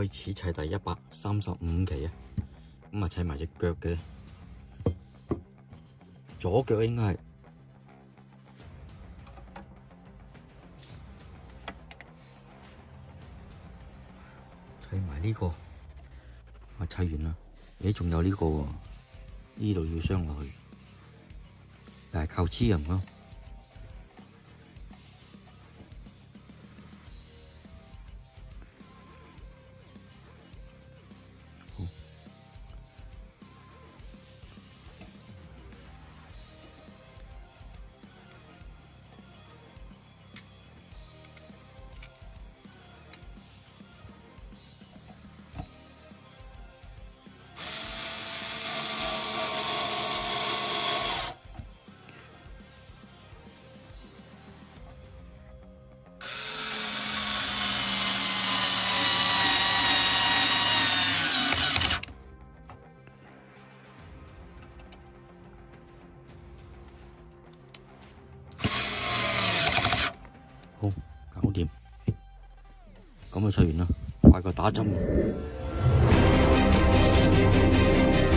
開始砌第135期啊，咁啊砌埋隻腳嘅，左腳應該係砌埋呢個，啊砌完啦，咦仲有呢個喎，呢度要鑲落去，又係靠黐人咯。好，搞掂，咁就砌完啦，快過打針。